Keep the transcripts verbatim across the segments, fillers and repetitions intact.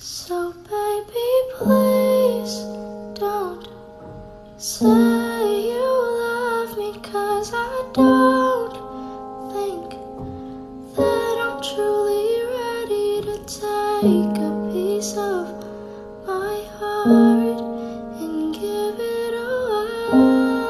So baby, please don't say you love me, 'cause I don't think that I'm truly ready to take a piece of my heart and give it away.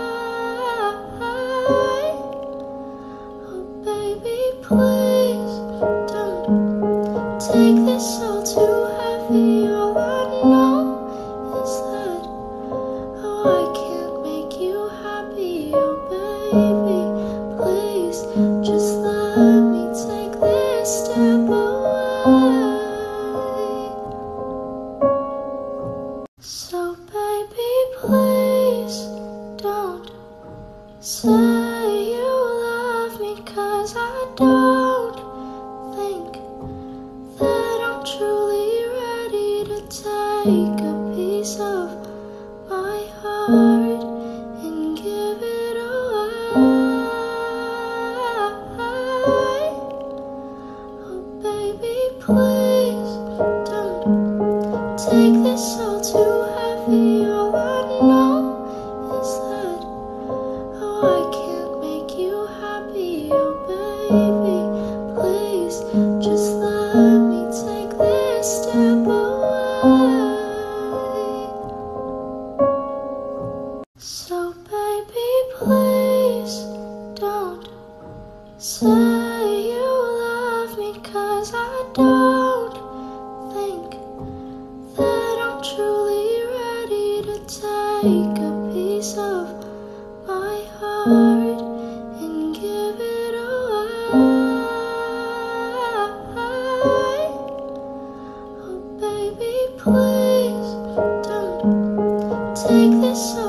Oh baby, please don't take this all too heavy. All I know is that, oh, I can't make you happy. Oh baby, please just let me take this step away. So baby, please don't say you love me, 'cause I don't think that I'm truly ready to take a piece of my heart and give it away. Oh baby, please don't take this all too heavy. All I know is that, oh, I can't make you happy. Oh baby, please just let me take this step away. So baby, please don't say you love me, 'cause I don't think that I'm truly ready to take a piece of my heart and give it away. Oh baby, please don't take this